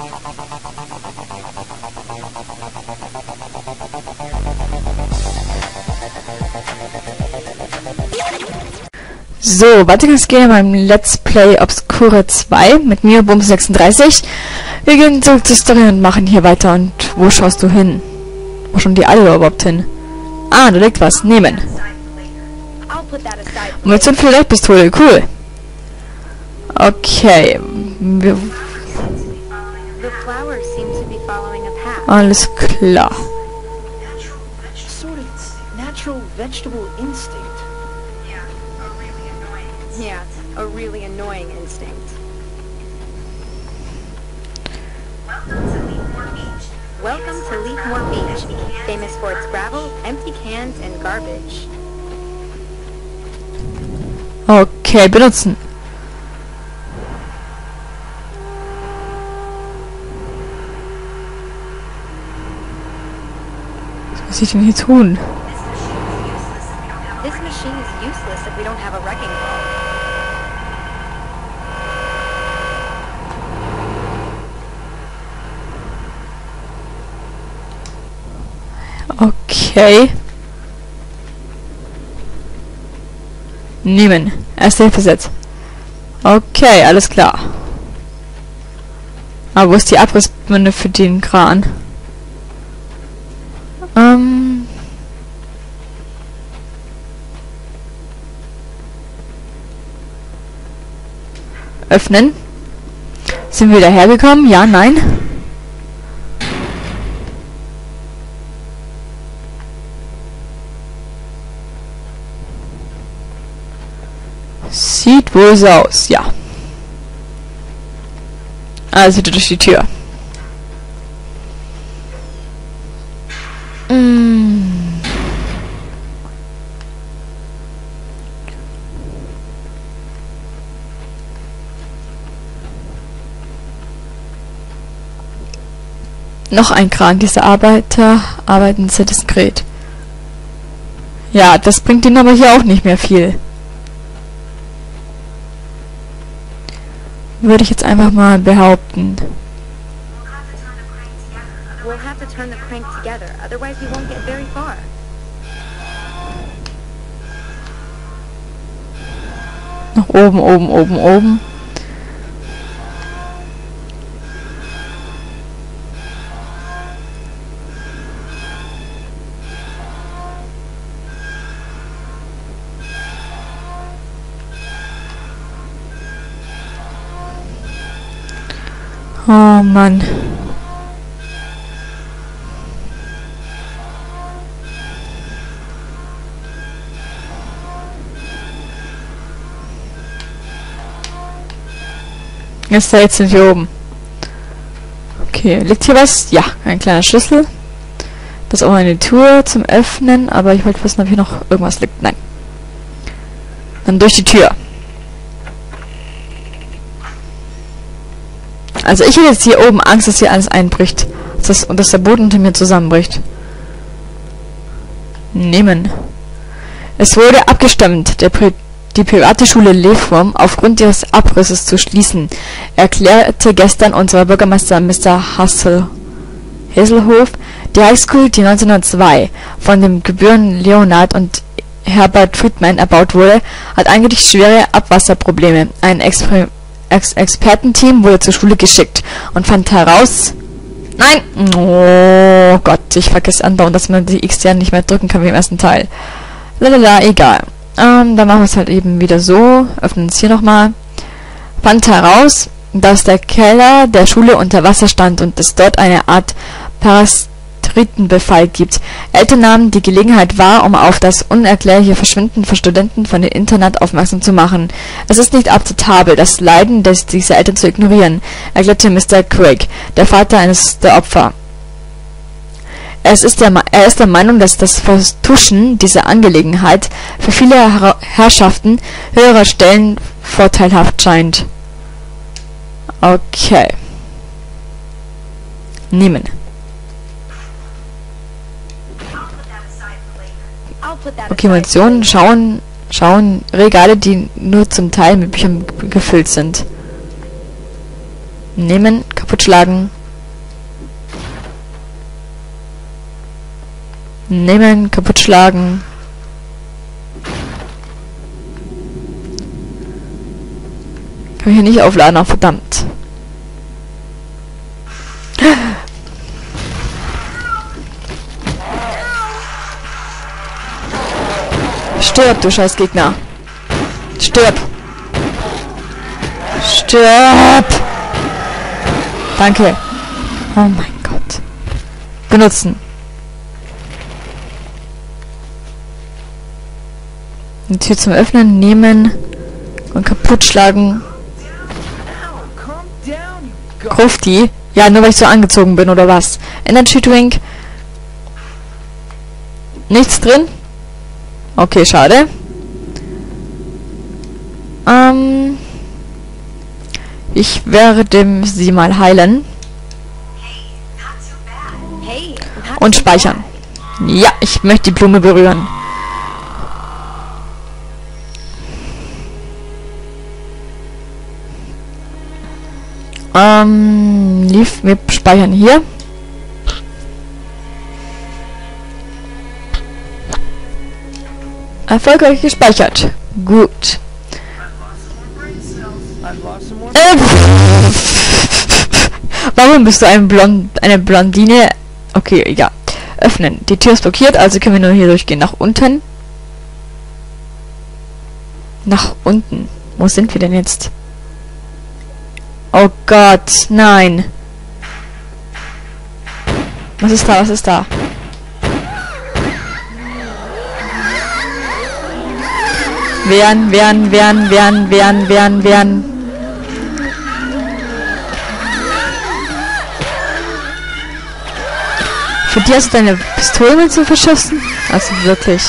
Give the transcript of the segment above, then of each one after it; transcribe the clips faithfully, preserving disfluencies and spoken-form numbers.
So, weiter geht's gehen beim Let's Play Obscura zwei mit mir, Bums sechsunddreißig. Wir gehen zurück zur Story und machen hier weiter. Und wo schaust du hin? Wo schauen die alle überhaupt hin? Ah, da liegt was. Nehmen. Munition für die Leitpistole. Cool. Okay. Wir Alles klar. Yeah, a really annoying instinct. Welcome to Leafmore Beach, famous for its gravel, empty cans, and garbage. Okay, benutzen. Was muss ich denn hier tun? This machine is useless if we don't have a wrecking ball. Okay. Nehmen. Erste Hilfe Set. Okay, alles klar. Aber wo ist die Abrissbirne für den Kran? Ähm. Öffnen. Sind wir dahergekommen? Ja, nein. Sieht wohl so aus, ja. Also durch die Tür. Mm. Noch ein Kran. Diese Arbeiter arbeiten sehr diskret. Ja, das bringt ihnen aber hier auch nicht mehr viel. Würde ich jetzt einfach mal behaupten. We'll have to turn the crank together, otherwise we won't get very far. Nach oben, oben, oben, oben. Oh Mann. Jetzt da, jetzt sind wir oben. Okay, liegt hier was? Ja, ein kleiner Schlüssel. Das ist auch eine Tür zum Öffnen, aber ich wollte wissen, ob hier noch irgendwas liegt. Nein. Dann durch die Tür. Also ich hätte jetzt hier oben Angst, dass hier alles einbricht. Dass das, und dass der Boden unter mir zusammenbricht. Nehmen. Es wurde abgestimmt, der Pri die private Schule Leafmore aufgrund ihres Abrisses zu schließen, erklärte gestern unser Bürgermeister Mister Hassel Hazelhoff. Die Highschool, die neunzehnhundertzwei von dem Gebühren Leonard und Herbert Friedman erbaut wurde, hat eigentlich schwere Abwasserprobleme. Ein Experiment Ex Expertenteam wurde zur Schule geschickt und fand heraus... Nein! Oh Gott, ich vergesse andauernd, dass man die X ja nicht mehr drücken kann wie im ersten Teil. Lalala, egal. Ähm, dann machen wir es halt eben wieder so. Öffnen es hier nochmal. Fand heraus, dass der Keller der Schule unter Wasser stand und es dort eine Art Parasitenbefall gibt. Eltern nahmen die Gelegenheit wahr, um auf das unerklärliche Verschwinden von Studenten von dem Internat aufmerksam zu machen. Es ist nicht akzeptabel, das Leiden des, dieser Eltern zu ignorieren, erklärte Mister Craig, der Vater eines der Opfer. Es ist der, er ist der Meinung, dass das Vertuschen dieser Angelegenheit für viele Her Herrschaften höherer Stellen vorteilhaft scheint. Okay. Nehmen. Okay, Munition, schauen, schauen, Regale, die nur zum Teil mit Büchern gefüllt sind. Nehmen, kaputt schlagen, Nehmen, kaputt schlagen. Kann ich hier nicht aufladen, oh, verdammt. Stirb, du scheiß Gegner. Stirb. Stirb. Danke. Oh mein Gott. Benutzen. Die Tür zum Öffnen, nehmen und kaputt schlagen. Grufti? Ja, nur weil ich so angezogen bin, oder was? Energy Drink. Nichts drin? Okay, schade. Ähm... Ich werde sie mal heilen. Und speichern. Ja, ich möchte die Blume berühren. Ähm, lief, wir speichern hier. Erfolgreich gespeichert. Gut. Äh, warum bist du ein Blond, eine Blondine? Okay, ja. Öffnen. Die Tür ist blockiert, also können wir nur hier durchgehen. Nach unten. Nach unten. Wo sind wir denn jetzt? Oh Gott, nein. Was ist da? Was ist da? Wehren, wehren, wehren, wehren, wehren, wehren, wehren. Für die hast du deine Pistole mit zu verschossen? Also wirklich.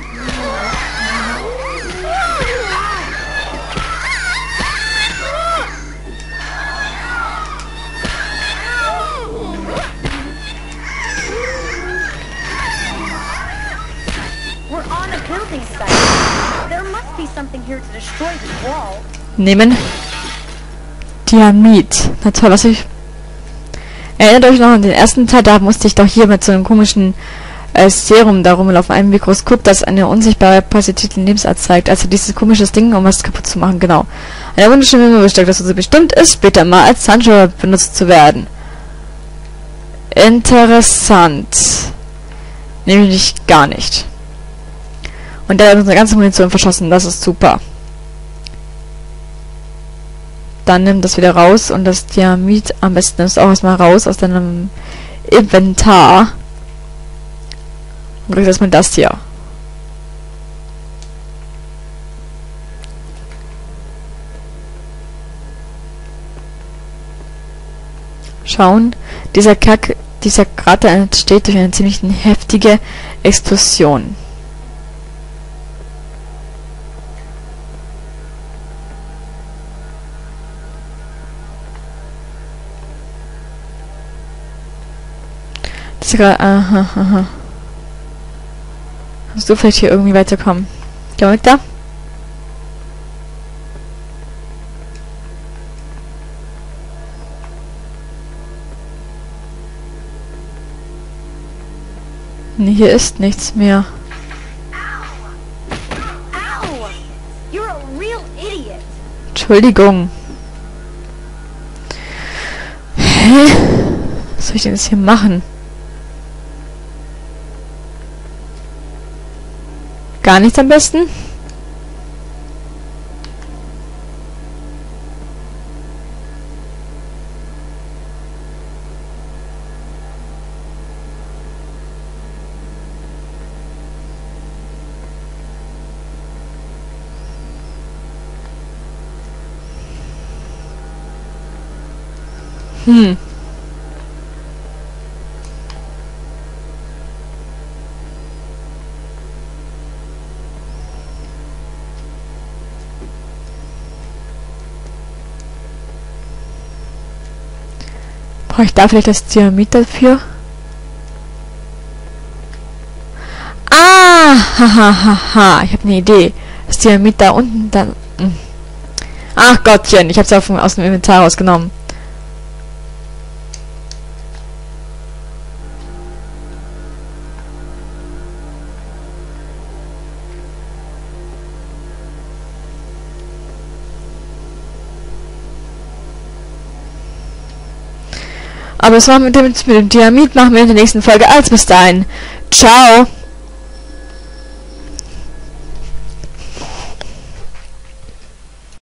Nehmen. Dynamit. Na toll, was ich... Erinnert euch noch an den ersten Teil, da musste ich doch hier mit so einem komischen äh, Serum da rumlaufen, einem Mikroskop, das eine unsichtbare parasitischen Lebensart zeigt. Also dieses komische Ding, um was kaputt zu machen, genau. Eine wunderschöne Möglichkeit, dass es bestimmt ist, später mal als Handschuhe benutzt zu werden. Interessant. Nämlich gar nicht. Und der hat unsere ganze Munition verschossen, das ist super. Dann nimm das wieder raus und das Dynamit am besten nimmst du auch erstmal raus aus deinem Inventar. Und kriegst erstmal das hier. Schauen, dieser Kack, dieser Krater entsteht durch eine ziemlich heftige Explosion. Aha, aha. Kannst du vielleicht hier irgendwie weiterkommen? Geh weg da. Nee, hier ist nichts mehr. Entschuldigung. Hä? Was soll ich denn jetzt hier machen? Gar nichts am besten? Hm. Brauche ich da vielleicht das Dynamit dafür? Ah! Hahaha. Ich habe eine Idee. Das Dynamit da unten dann. Ach Gottchen, ich habe es aus dem Inventar rausgenommen. Aber das machen wir mit dem, mit dem Dynamit machen wir in der nächsten Folge. Also bis dahin. Ciao.